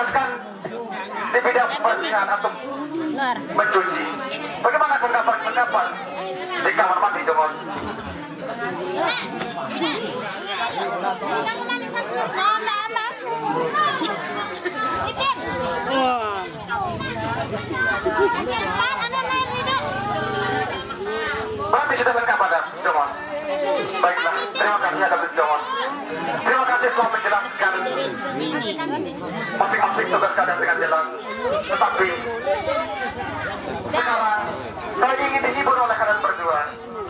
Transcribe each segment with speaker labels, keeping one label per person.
Speaker 1: tugaskan di bidang pembersihan atau mencuci. Bagaimana pendapat di kamar mandi, Jomos? Berarti sudah lengkap ada, Jomos. Baiklah, terima kasih ada Bis Jomos. Terima kasih telah menjelaskan masing-masing tugas kalian dengan jelas. Tetapi sekarang saya ingin dihibur oleh kalian berdua.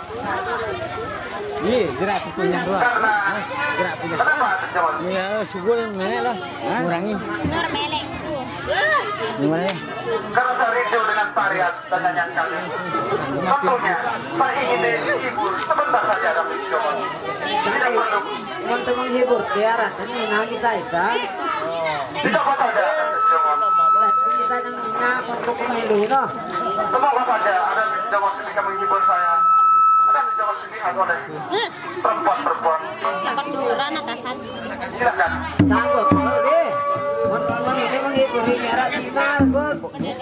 Speaker 2: Iya, gerak punya dua.
Speaker 1: Karena
Speaker 2: Gerak punya.
Speaker 1: kenapa, Jomos?
Speaker 2: Ya, subur melek lah. Kurangi.
Speaker 3: Nur melek.
Speaker 2: Gimana ya?
Speaker 1: Karena saya rindu dengan tarian dan nyanyian kalian. Tentunya saya ingin dihibur sebentar saja ada Bis Jomos. Tidak perlu.
Speaker 4: Teman-teman hibur tiara ini nanti kita
Speaker 1: Dicoba saja, Bis Jomos.
Speaker 4: kita nang untuk pemilu no.
Speaker 1: Semoga saja ada Bis Jomos ketika menghibur saya. Ada Bis Jomos dilihat oleh perempuan-perempuan.
Speaker 3: Takut duran atasan.
Speaker 1: Silakan.
Speaker 4: Sanggup deh. Teman-teman ini menghibur tiara minimal bun.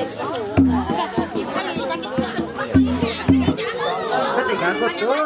Speaker 4: Ketika betul.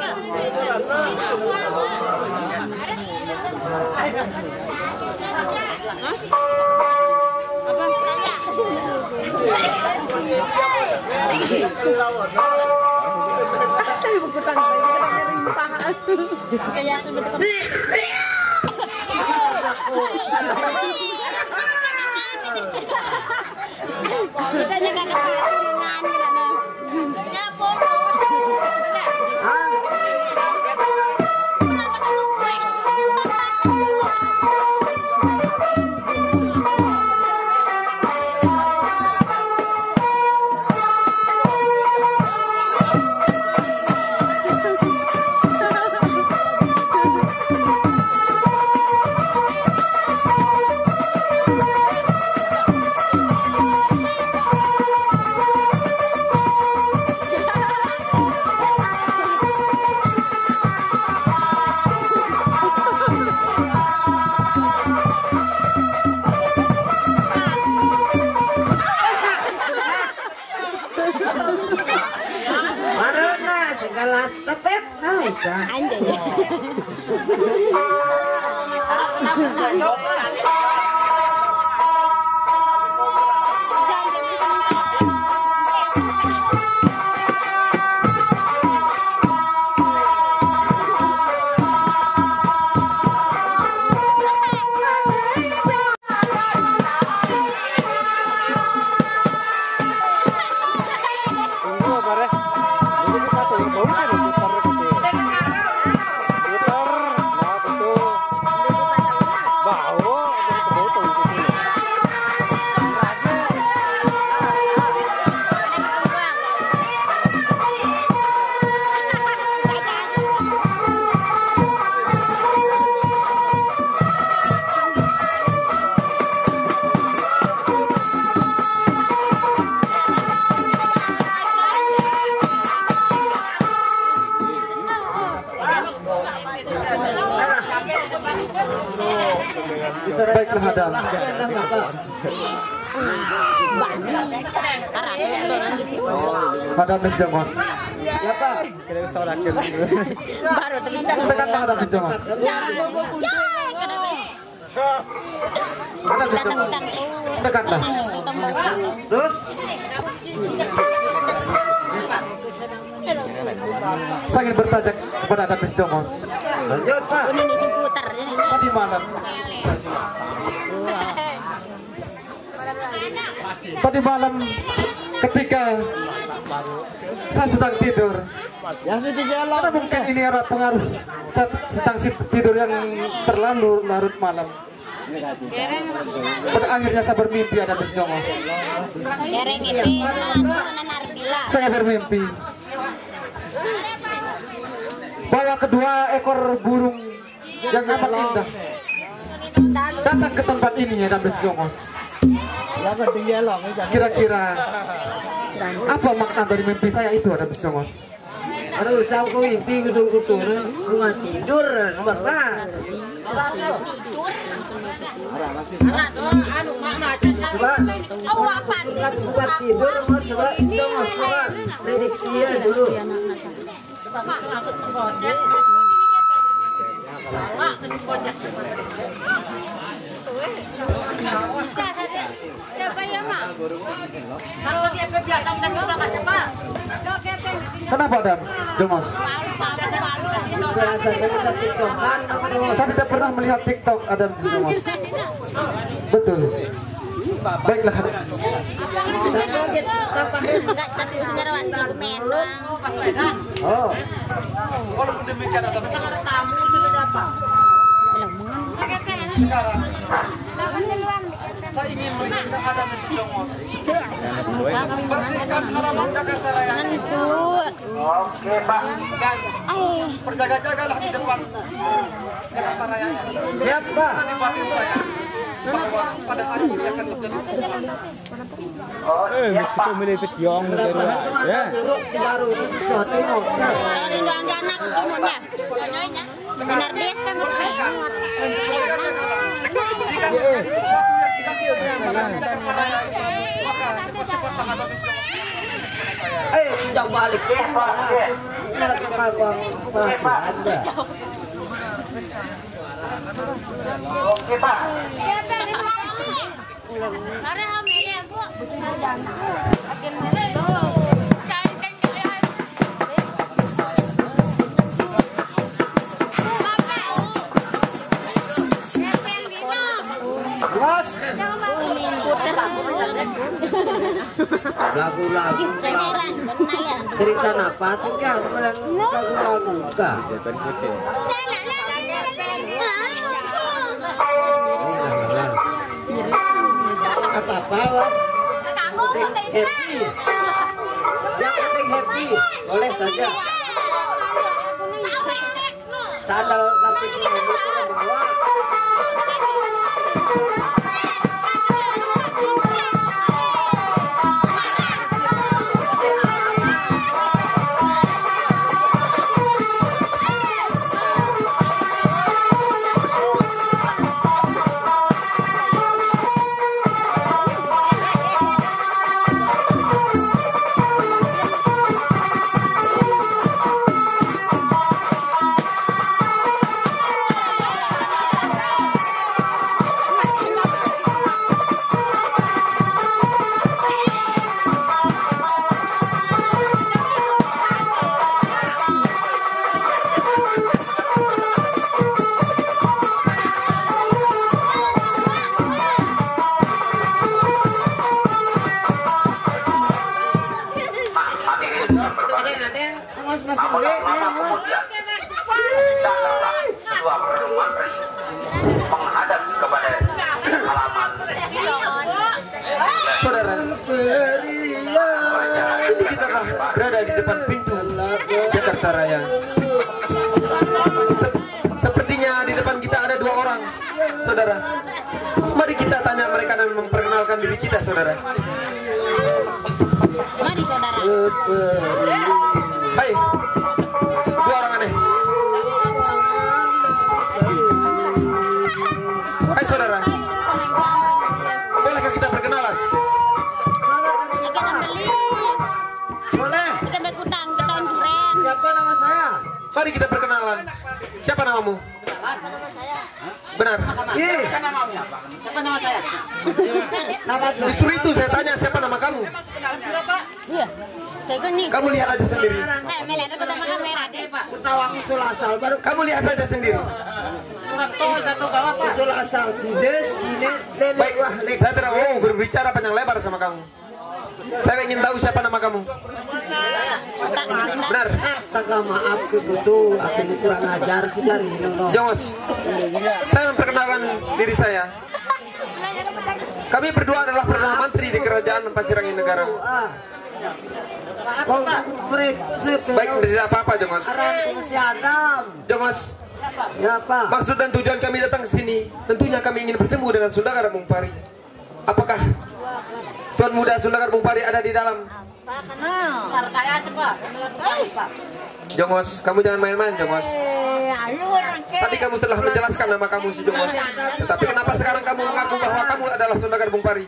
Speaker 1: Baiklah Adam. Adam Bis Jomos.
Speaker 4: Siapa?
Speaker 3: Baru terlintas.
Speaker 1: Tekanlah Adam Bis Jomos. Adam Bis Jomos. Tekanlah.
Speaker 4: Terus
Speaker 1: Saya ingin bertanya kepada Adam Bis Jomos.
Speaker 4: lanjut Pak.
Speaker 3: Ini diputar ini.
Speaker 1: Tadi malam. Tadi malam ketika saya sedang tidur.
Speaker 2: Yang sudah jalan.
Speaker 1: Karena mungkin ini ada pengaruh saya sedang tidur yang terlalu larut malam. Pada akhirnya saya bermimpi ada Bis Jomos. Saya bermimpi bahwa kedua ekor burung yang amat indah datang ke tempat ini ya Bis Jomos. Kira-kira apa makna dari mimpi saya itu ada Bis Jomos?
Speaker 4: Aduh, saya kok mimpi gedung-gedung rumah tidur, nomor pas. Buat tidur mau coba prediksinya dulu.
Speaker 1: Kenapa Adam? Jongos?
Speaker 4: Biasanya kita tiktokan.
Speaker 1: Saya tidak pernah melihat TikTok Adam Jongos. Betul. Baiklah.
Speaker 3: Enggak, tapi sejarawan dokumen doang.
Speaker 1: Oh. Walaupun demikian Adam. Sekarang saya ingin melihat Adam Jongos. Bersihkan halaman Jakarta Raya.
Speaker 3: Ngentut.
Speaker 1: Oke Pak.
Speaker 3: Ay,
Speaker 1: Berjaga-jagalah di depan Jakarta Raya.
Speaker 4: Siap, Pak.
Speaker 1: Di batin saya bahwa pada hari ini akan terjadi sesuatu. Oh, siap Pak.
Speaker 4: Ya. Dulu si baru itu sesuatu mau.
Speaker 3: dari doang anak umumnya. Benar dia kan
Speaker 1: Jika terjadi sesuatu yang tidak diinginkan di Jakarta Raya itu, maka cepat menghadapi
Speaker 4: Jauh balik ya, Pak. Sekarang ke Bang Anda.
Speaker 1: Oke Pak.
Speaker 4: Los. Lagu-lagu. Cerita nafas enggak? Lagu-lagu enggak? Apa-apa, Wak? Happy. Yang penting happy. Boleh saja. Sandal lapis ini bawa.
Speaker 1: Menghadap kepada halaman. Saudara, ini kita berada di depan pintu Jakarta Raya. Sepertinya di depan kita ada dua orang, saudara. Mari kita tanya mereka dan memperkenalkan diri kita, saudara.
Speaker 3: Mari saudara.
Speaker 1: Hai, dua orang aneh. Hai saudara, bolehkah kita perkenalan?
Speaker 3: Kita beli.
Speaker 4: Boleh.
Speaker 3: Kita bekutang ke tahun duren.
Speaker 4: Siapa nama saya?
Speaker 1: Mari kita perkenalan. Siapa namamu? Benar.
Speaker 4: Ih, nama saya.
Speaker 1: Justru itu saya tanya siapa nama kamu.
Speaker 3: Iya. Saya gini.
Speaker 1: Kamu lihat aja sendiri.
Speaker 3: Melihat aku sama kamera deh.
Speaker 4: Pertawang usul asal baru
Speaker 1: Kamu lihat aja sendiri.
Speaker 4: usul asal sides sini
Speaker 1: Baik, saya tidak mau berbicara panjang lebar sama kamu. Saya ingin tahu siapa nama kamu. Benar.
Speaker 4: Astaga, maaf betul. Aku ini kurang ajar sih dari
Speaker 1: Jongos, saya memperkenalkan diri saya. Kami berdua adalah Perdana Menteri di Kerajaan Pasirangin Negara. Baik, tidak apa-apa Jongos.
Speaker 4: Si Adam.
Speaker 1: Jongos,
Speaker 4: Ya apa?
Speaker 1: maksud dan tujuan kami datang ke sini, tentunya kami ingin bertemu dengan Sundakar Mumpari. Apakah Tuan Muda Sundakar Mumpari ada di dalam?
Speaker 5: Jongos, kamu jangan main-main, Jongos. Tadi kamu telah menjelaskan nama kamu si Jongos. Tetapi kenapa sekarang kamu mengaku bahwa kamu adalah Saudagar Bung Pari?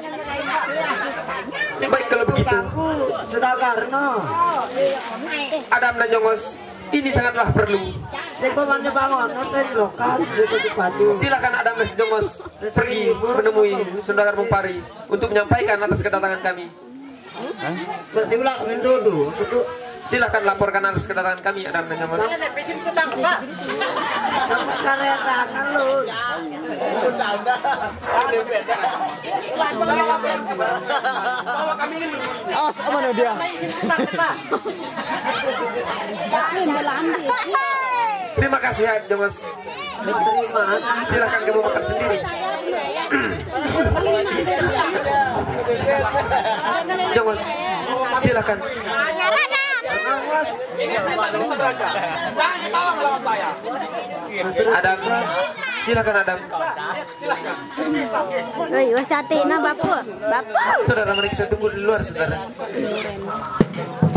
Speaker 5: Baik kalau begitu,
Speaker 4: Saudagarno.
Speaker 5: Adam dan Jongos, ini sangatlah perlu. Silakan Adam dan Jongos pergi menemui Saudagar Bung Pari untuk menyampaikan atas kedatangan kami. Silakan laporkan atas kedatangan kami, Adam dan Jongos.
Speaker 2: Oh, mana dia?
Speaker 5: Terima kasih, Jongos. Silakan kamu makan sendiri. Jongos, silakan. Adam, silakan Adam.
Speaker 3: Wah cantik nah bapak.
Speaker 5: Saudara, mari kita tunggu di luar, saudara.